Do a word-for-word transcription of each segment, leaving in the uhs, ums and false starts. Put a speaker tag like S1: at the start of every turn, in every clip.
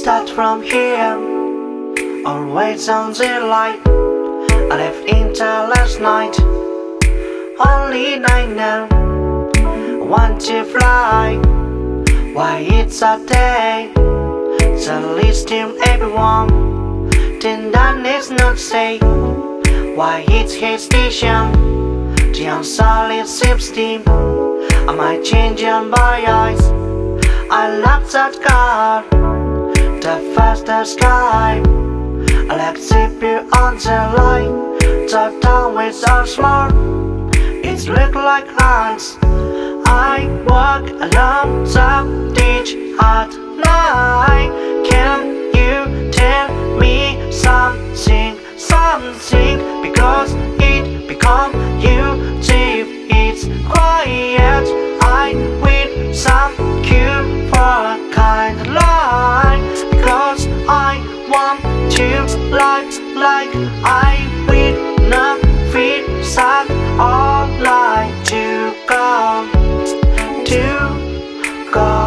S1: Start from here, always on the light. I left Intel last night, only nine now. I want to fly, why it's a day. The least in everyone, then that is not say. Why it's his station, the unsolid sips steam. I might change on my eyes. I love that car, the faster sky. I like to be on the line. The town is all smart, it look like ants. I walk along the ditch at night. Can you tell me something, something? Because it become you deep, it's quiet. I with some cure for a kind of line. Because I want to like, like I will not feel sad or like to go, to go,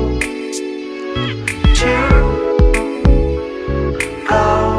S1: to go.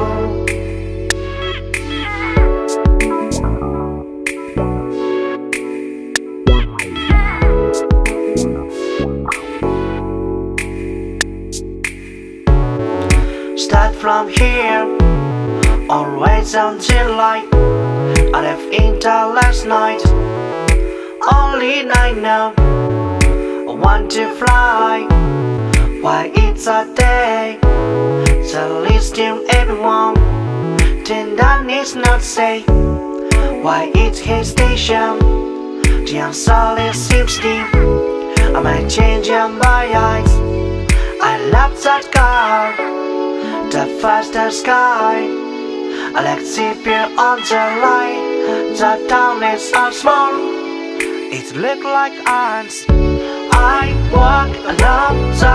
S1: Start from here, always until light. I left Intel last night, only nine now. I want to fly, why it's a day. The least in everyone, then that is not say. Why it's his station, the unsolid sips steam. I might change on my eyes. I love that car, the faster sky. I like to be on the line. The town is all small, it look like ants. I walk along the